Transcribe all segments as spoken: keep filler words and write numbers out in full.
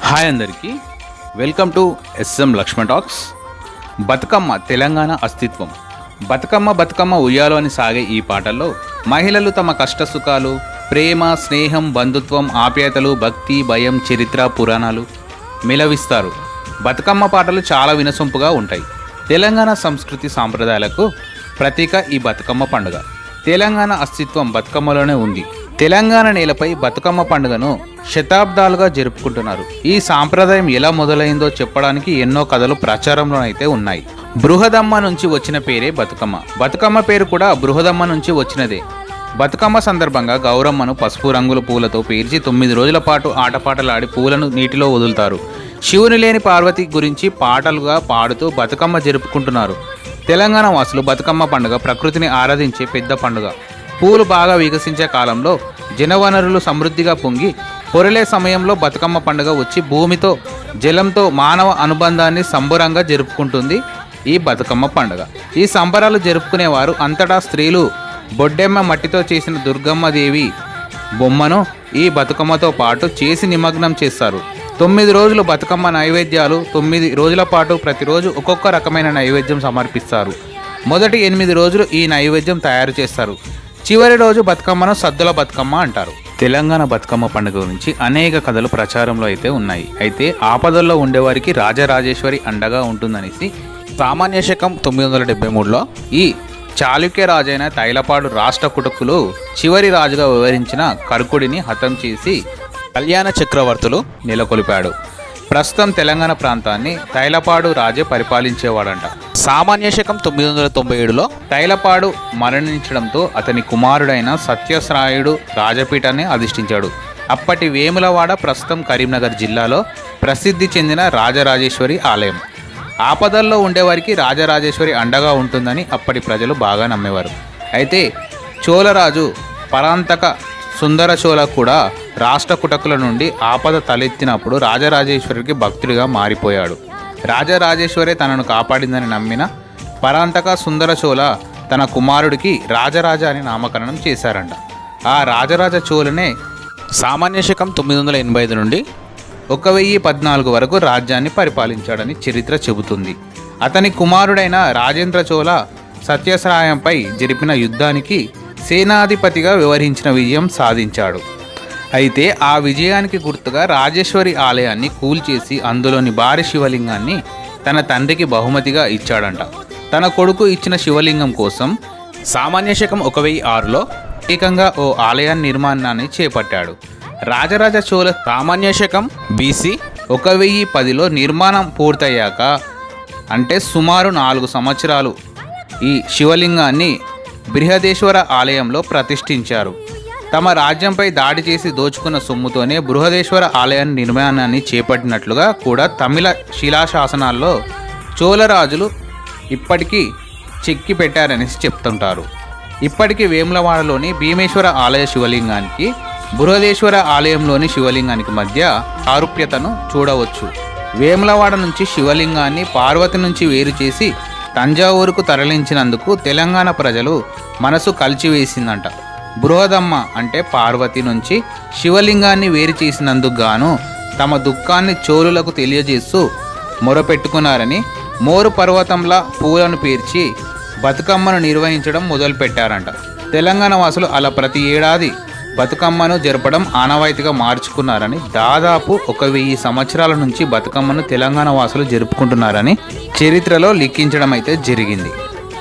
Hi అందరికీ welcome to SM Lakshman talks. Bathukamma Telangana అస్తిత్వం. బతుకమ్మ బతుకమ్మ ఉయ్యాలో అని సాగే ఈ పాటల్లో మహిళలు తమ కష్ట సుఖాలు, ప్రేమ, స్నేహం, బంధుత్వం, ఆప్యాయతలు, భక్తి, భయం, చరిత్ర, పురాణాలు మిలవిస్తారు. బతుకమ్మ పాటలు చాలా వినసొంపుగా ఉంటాయి. తెలంగాణ సంస్కృతి సాంప్రదాయాలకు ప్రతీక ఈ బతుకమ్మ పండుగ. తెలంగాణ అస్తిత్వం బతుకమ్మలోనే ఉంది. తెలంగాణ నేలపై బతుకమ్మ పండుగను శతాబ్దాలుగా జరుపుకుంటున్నారు. ఈ సాంప్రదాయం ఎలా మొదలైందో చెప్పడానికి ఎన్నో కథలు ప్రచారంలో అయితే ఉన్నాయి. బృహదమ్మ నుంచి వచ్చిన పేరే బతుకమ్మ. బతుకమ్మ పేరు కూడా బృహదమ్మ నుంచి వచ్చినదే. బతుకమ్మ సందర్భంగా గౌరమ్మను పసుపు రంగుల పూలతో పేర్చి తొమ్మిది రోజుల పాటు ఆటపాటలాడి పూలను నీటిలో వదులుతారు. శివుని లేని పార్వతి గురించి పాటలుగా పాడుతూ బతుకమ్మ జరుపుకుంటున్నారు. తెలంగాణ వాసులు బతుకమ్మ పండుగ ప్రకృతిని ఆరాధించే పెద్ద పండుగ. పూలు బాగా వికసించే కాలంలో జనవనరులు సమృద్ధిగా పొంగి పొరలే సమయంలో బతుకమ్మ పండుగ వచ్చి భూమితో, జలంతో మానవ అనుబంధాన్ని సంబరంగా జరుపుకుంటుంది ఈ బతుకమ్మ పండుగ. ఈ సంబరాలు జరుపుకునేవారు అంతటా స్త్రీలు బొడ్డెమ్మ మట్టితో చేసిన దుర్గమ్మదేవి బొమ్మను ఈ బతుకమ్మతో పాటు చేసి నిమగ్నం చేస్తారు. తొమ్మిది రోజులు బతుకమ్మ నైవేద్యాలు. తొమ్మిది రోజుల పాటు ప్రతిరోజు ఒక్కొక్క రకమైన నైవేద్యం సమర్పిస్తారు. మొదటి ఎనిమిది రోజులు ఈ నైవేద్యం తయారు చేస్తారు. చివరి రోజు బతుకమ్మను సద్దుల బతుకమ్మ అంటారు. తెలంగాణ బతుకమ్మ పండుగ గురించి అనేక కథలు ప్రచారంలో అయితే ఉన్నాయి. అయితే ఆపదల్లో ఉండేవారికి రాజరాజేశ్వరి అండగా ఉంటుందనేసి సామాన్య శకం తొమ్మిది వందల డెబ్బై మూడులో ఈ చాళుక్య రాజైన తైలపాడు రాష్ట్ర కుటకులు చివరి రాజుగా వివరించిన కర్కుడిని హతం చేసి కళ్యాణ చక్రవర్తులు నెలకొల్పాడు. ప్రస్తుతం తెలంగాణ ప్రాంతాన్ని తైలపాడు రాజే పరిపాలించేవాడంట. సామాన్య శకం తొమ్మిది వందల తొంభై ఏడులో తైలపాడు మరణించడంతో అతని కుమారుడైన సత్యశ్రాయుడు రాజపీఠాన్ని అధిష్ఠించాడు. అప్పటి వేములవాడ ప్రస్తుతం కరీంనగర్ జిల్లాలో ప్రసిద్ధి చెందిన రాజరాజేశ్వరి ఆలయం. ఆపదల్లో ఉండేవారికి రాజరాజేశ్వరి అండగా ఉంటుందని అప్పటి ప్రజలు బాగా నమ్మేవారు. అయితే చోళరాజు పరాంతక సుందర చోళ కూడా రాష్ట్ర కుటకుల నుండి ఆపద తలెత్తినప్పుడు రాజరాజేశ్వరికి భక్తుడిగా మారిపోయాడు. రాజరాజేశ్వరే తనను కాపాడిందని నమ్మిన పరాంతక సుందర చోళ తన కుమారుడికి రాజరాజ అని నామకరణం చేశారంట. ఆ రాజరాజ చోళనే సామాన్య శకం తొమ్మిది వందల ఎనభై ఐదు నుండి ఒక వెయ్యి పద్నాలుగు వరకు రాజ్యాన్ని పరిపాలించాడని చరిత్ర చెబుతుంది. అతని కుమారుడైన రాజేంద్ర చోళ సత్యశ్రాయంపై జరిపిన యుద్ధానికి సేనాధిపతిగా వ్యవహరించిన విజయం సాధించాడు. అయితే ఆ విజయానికి గుర్తుగా రాజేశ్వరి ఆలయాన్ని కూల్చేసి అందులోని భారీ శివలింగాన్ని తన తండ్రికి బహుమతిగా ఇచ్చాడంట. తన కొడుకు ఇచ్చిన శివలింగం కోసం సామాన్య శకం ఒక వెయ్యి ఆరులో ఏకంగా ఓ ఆలయ నిర్మాణాన్ని చేపట్టాడు. రాజరాజ చోళ సామాన్య శకం బీసీ ఒక వెయ్యి పదిలో నిర్మాణం పూర్తయ్యాక, అంటే సుమారు నాలుగు సంవత్సరాలు ఈ శివలింగాన్ని బృహదేశ్వర ఆలయంలో ప్రతిష్ఠించారు. తమ రాజ్యంపై దాడి చేసి దోచుకున్న సొమ్ముతోనే బృహదేశ్వర ఆలయాన్ని నిర్మాణాన్ని చేపట్టినట్లుగా కూడా తమిళ శిలాశాసనాల్లో చోళరాజులు ఇప్పటికీ చెక్కి పెట్టారనేసి చెప్తుంటారు. ఇప్పటికీ వేములవాడలోని భీమేశ్వర ఆలయ శివలింగానికి బృహదేశ్వర ఆలయంలోని శివలింగానికి మధ్య సారూప్యతను చూడవచ్చు. వేములవాడ నుంచి శివలింగాన్ని పార్వతి నుంచి వేరు చేసి తంజావూరుకు తరలించినందుకు తెలంగాణ ప్రజలు మనసు కలిచివేసిందంట. బృహదమ్మ అంటే పార్వతి నుంచి శివలింగాన్ని వేరు చేసినందుకు గాను తమ దుఃఖాన్ని చోళులకు తెలియజేస్తూ మొరపెట్టుకున్నారని, మోరు పర్వతంలా పూలను పేర్చి బతుకమ్మను నిర్వహించడం మొదలుపెట్టారంట. తెలంగాణ వాసులు అలా ప్రతి ఏడాది బతుకమ్మను జరపడం ఆనవాయితీగా మార్చుకున్నారని, దాదాపు ఒక వెయ్యి సంవత్సరాల నుంచి బతుకమ్మను తెలంగాణ వాసులు జరుపుకుంటున్నారని చరిత్రలో లిఖించడం అయితే జరిగింది.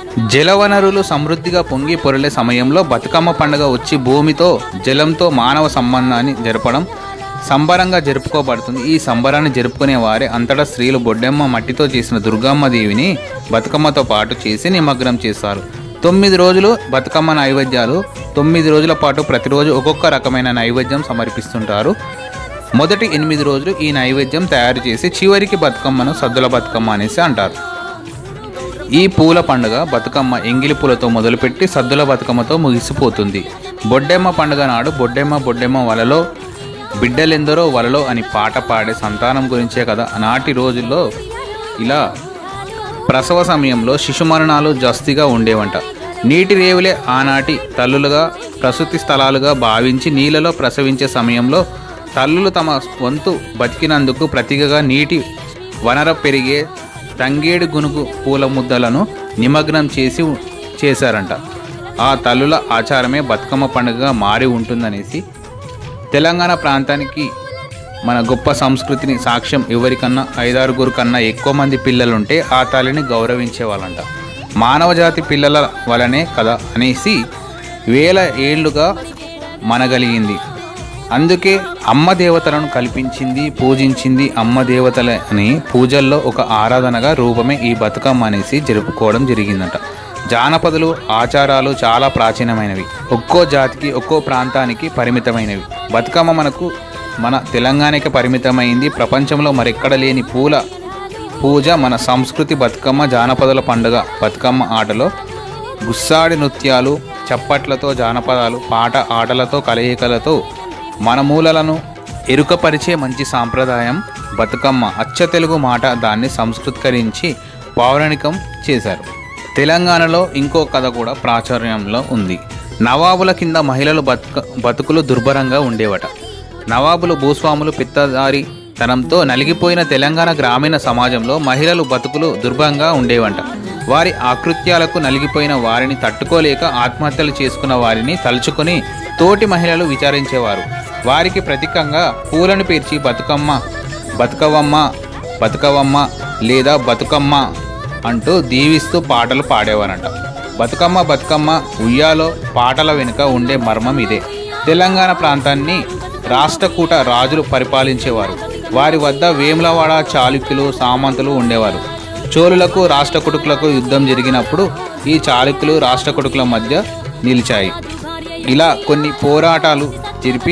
జలవనరులు సమృద్ధిగా పొంగి పొరలే సమయంలో బతుకమ్మ పండుగ వచ్చి భూమితో, జలంతో మానవ సంబంధాన్ని జరపడం సంబరంగా జరుపుకోబడుతుంది. ఈ సంబరాన్ని జరుపుకునే వారే అంతటా స్త్రీలు బొడ్డెమ్మ మట్టితో చేసిన దుర్గమ్మ దేవిని బతుకమ్మతో పాటు చేసి నిమగ్నం చేస్తారు. తొమ్మిది రోజులు బతుకమ్మ నైవేద్యాలు. తొమ్మిది రోజుల పాటు ప్రతిరోజు ఒక్కొక్క రకమైన నైవేద్యం సమర్పిస్తుంటారు. మొదటి ఎనిమిది రోజులు ఈ నైవేద్యం తయారు చేసి చివరికి బతుకమ్మను సద్దుల బతుకమ్మ అనేసి అంటారు. ఈ పూల పండుగ బతుకమ్మ ఎంగిలి పూలతో మొదలుపెట్టి సద్దుల బతుకమ్మతో ముగిసిపోతుంది. బొడ్డెమ్మ పండుగ నాడు బొడ్డెమ్మ బొడ్డెమ్మ వలలో బిడ్డలెందరో వలలో అని పాట పాడే సంతానం గురించే కదా. నాటి రోజుల్లో ఇలా ప్రసవ సమయంలో శిశు మరణాలు జాస్తిగా ఉండేవంట. నీటి రేవులే ఆనాటి తల్లులుగా ప్రసూతి స్థలాలుగా భావించి నీళ్ళలో ప్రసవించే సమయంలో తల్లులు తమ వంతు బతికినందుకు ప్రతీకగా నీటి వనర పెరిగే తంగేడు గునుగు పూల ముద్దలను నిమగ్నం చేసి చేశారంట. ఆ తల్లుల ఆచారమే బతుకమ్మ పండుగగా మారి ఉంటుందనేసి తెలంగాణ ప్రాంతానికి మన గొప్ప సంస్కృతిని సాక్ష్యం. ఎవరికన్నా ఐదారుగురు కన్నా ఎక్కువ మంది పిల్లలుంటే ఆ తల్లిని గౌరవించేవాళ్ళంట. మానవ జాతి పిల్లల వలనే కదా అనేసి వేల ఏళ్లుగా మనగలిగింది. అందుకే అమ్మ దేవతలను కల్పించింది, పూజించింది. అమ్మ దేవతలని పూజల్లో ఒక ఆరాధనగా రూపమే ఈ బతుకమ్మ అనేసి జరుపుకోవడం జరిగిందంట. జానపదులు ఆచారాలు చాలా ప్రాచీనమైనవి, ఒక్కో జాతికి ఒక్కో ప్రాంతానికి పరిమితమైనవి. బతుకమ్మ మనకు మన తెలంగాణకి పరిమితమైంది. ప్రపంచంలో మరెక్కడ లేని పూల పూజ మన సంస్కృతి. బతుకమ్మ జానపదుల పండుగ. బతుకమ్మ ఆటలో గుస్సాడి నృత్యాలు, చప్పట్లతో, జానపదాలు, పాట ఆటలతో, కలయికలతో మన మూలలను ఎరుకపరిచే మంచి సాంప్రదాయం బతుకమ్మ. అచ్చ తెలుగు మాట దాన్ని సంస్కృతీకరించి పౌరాణికం చేశారు. తెలంగాణలో ఇంకో కథ కూడా ప్రాచుర్యంలో ఉంది. నవాబుల కింద మహిళలు బతుక బతుకులు దుర్భరంగా ఉండేవట. నవాబులు భూస్వాములు పిత్తదారి తనంతో నలిగిపోయిన తెలంగాణ గ్రామీణ సమాజంలో మహిళలు బతుకులు దుర్భరంగా ఉండేవంట. వారి ఆకృత్యాలకు నలిగిపోయిన వారిని తట్టుకోలేక ఆత్మహత్యలు చేసుకున్న వారిని తలుచుకొని తోటి మహిళలు విచారించేవారు. వారికి ప్రతీకంగా పూలను పేర్చి బతుకమ్మ, బతుకవమ్మ, బతుకవమ్మ లేదా బతుకమ్మ అంటూ దీవిస్తూ పాటలు పాడేవారంట. బతుకమ్మ బతుకమ్మ ఉయ్యాలో పాటల వెనుక ఉండే మర్మం ఇదే. తెలంగాణ ప్రాంతాన్ని రాష్ట్రకూట రాజులు పరిపాలించేవారు. వారి వద్ద వేములవాడ చాళుక్యులు, సామంతులు ఉండేవారు. చోళులకు రాష్ట్రకూటులకు యుద్ధం జరిగినప్పుడు ఈ చాళుక్యులు రాష్ట్రకూటుల మధ్య నిలిచాయి. ఇలా కొన్ని పోరాటాలు జరిపి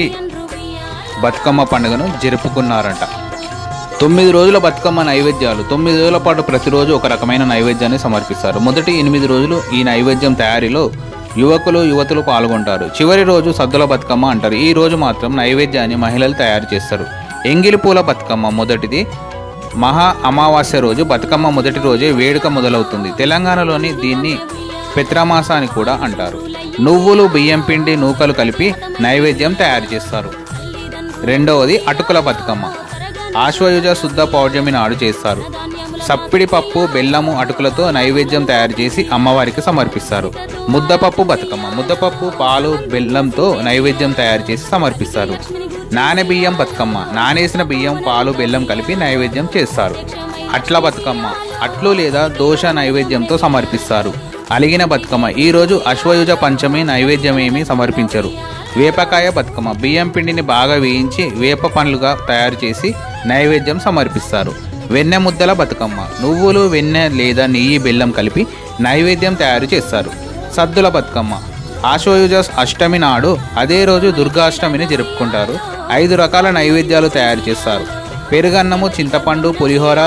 బతుకమ్మ పండుగను జరుపుకున్నారంట. తొమ్మిది రోజుల బతుకమ్మ నైవేద్యాలు. తొమ్మిది రోజుల పాటు ప్రతిరోజు ఒక రకమైన నైవేద్యాన్ని సమర్పిస్తారు. మొదటి ఎనిమిది రోజులు ఈ నైవేద్యం తయారీలో యువకులు యువతులు పాల్గొంటారు. చివరి రోజు సద్దుల బతుకమ్మ అంటారు. ఈ రోజు మాత్రం నైవేద్యాన్ని మహిళలు తయారు చేస్తారు. ఎంగిలి పూల బతుకమ్మ మొదటిది. మహా అమావాస్య రోజు బతుకమ్మ మొదటి రోజే వేడుక మొదలవుతుంది. తెలంగాణలోని దీన్ని పెత్రమాస అని కూడా అంటారు. నువ్వులు, బియ్యం పిండి, నూకలు కలిపి నైవేద్యం తయారు చేస్తారు. రెండవది అటుకుల బతుకమ్మ. ఆశ్వయుజ శుద్ధ పౌర్ణమి నాడు చేస్తారు. సప్పిడి పప్పు, బెల్లము, అటుకులతో నైవేద్యం తయారు చేసి అమ్మవారికి సమర్పిస్తారు. ముద్దపప్పు బతుకమ్మ. ముద్దపప్పు, పాలు, బెల్లంతో నైవేద్యం తయారు చేసి సమర్పిస్తారు. నానబియ్యం బతుకమ్మ. నానేసిన బియ్యం, పాలు, బెల్లం కలిపి నైవేద్యం చేస్తారు. అట్ల బతుకమ్మ. అట్లు లేదా దోశ నైవేద్యంతో సమర్పిస్తారు. అలిగిన బతుకమ్మ. ఈరోజు అశ్వయుజ పంచమి, నైవేద్యమేమీ సమర్పించరు. వేపకాయ బతుకమ్మ. బియ్యం పిండిని బాగా వేయించి వేప పండ్లుగా తయారు చేసి నైవేద్యం సమర్పిస్తారు. వెన్నె ముద్దల బతుకమ్మ. నువ్వులు, వెన్నె లేదా నెయ్యి, బెల్లం కలిపి నైవేద్యం తయారు చేస్తారు. సద్దుల బతుకమ్మ. ఆశ్వయుజ అష్టమి నాడు అదే రోజు దుర్గాష్టమిని జరుపుకుంటారు. ఐదు రకాల నైవేద్యాలు తయారు చేస్తారు. పెరుగన్నము, చింతపండు, పులిహోర,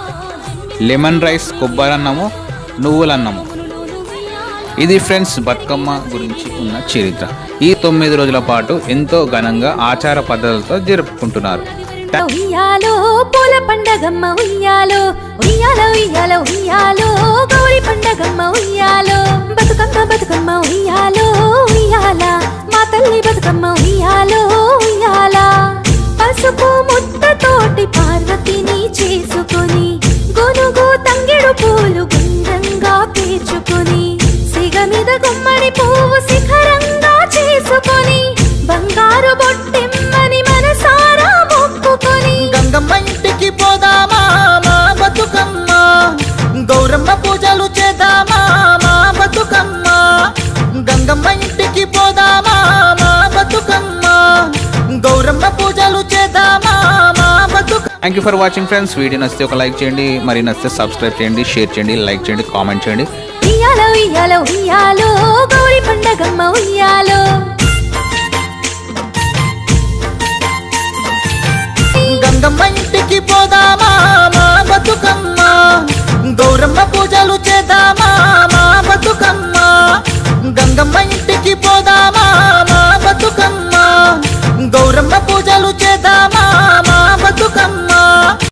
లెమన్ రైస్, కొబ్బరన్నము, నువ్వులన్నము. ఇది ఫ్రెండ్స్ బతుకమ్మ గురించి ఉన్న చరిత్ర. ఈ తొమ్మిది రోజుల పాటు ఎంతో ఘనంగా ఆచార పద్ధతులతో జరుపుకుంటున్నారు. ఉయ్యాలో పూల పండగమ్మ ఉయ్యాలో, ఉయ్యాలో ఉయ్యాలో ఉయ్యాలో, గౌరీ పండగమ్మ ఉయ్యాలో, బతుకమ్మ బతుకమ్మ ఉయ్యాలో ఉయ్యాల, మా తల్లి బతుకమ్మ ఉయ్యాలో ఉయ్యాల. పసుపు ముద్దతోటి పార్వతిని చేసుకొని, గొనుగు తంగెడు పూలు గుండ్రంగా పేర్చుకొని, సిగ మీద గుమ్మడి పువ్వు శిఖరంగా చేసుకొని, బంగారు బొట్టెమ్మని మనసారా మొక్కుకొని, గంగమ్మ ఇంటికి పోదామా మా బతుకమ్మ, గౌరమ్మ పూజలు చేద్దామా మా బతుకమ్మ, గంగమ్మ ఇంటికి పోదామా మా బతుకమ్మ, గౌరమ్మ పూజలు చేద్దామా మా Bathukamma. Thank you for watching friends. Video నచ్చితే ఒక లైక్ చేయండి, మరి నచ్చితే సబ్స్క్రైబ్ చేయండి, షేర్ చేయండి, లైక్ చేయండి, కామెంట్ చేయండి. ఉయ్యాలో ఉయ్యాలో ఉయ్యాలో, గౌరీ పండగమ్మ ఉయ్యాలో. గంగమ్మ ఇంటికి పోదామా మా బతుకమ్మ, గౌరమ్మ పూజలు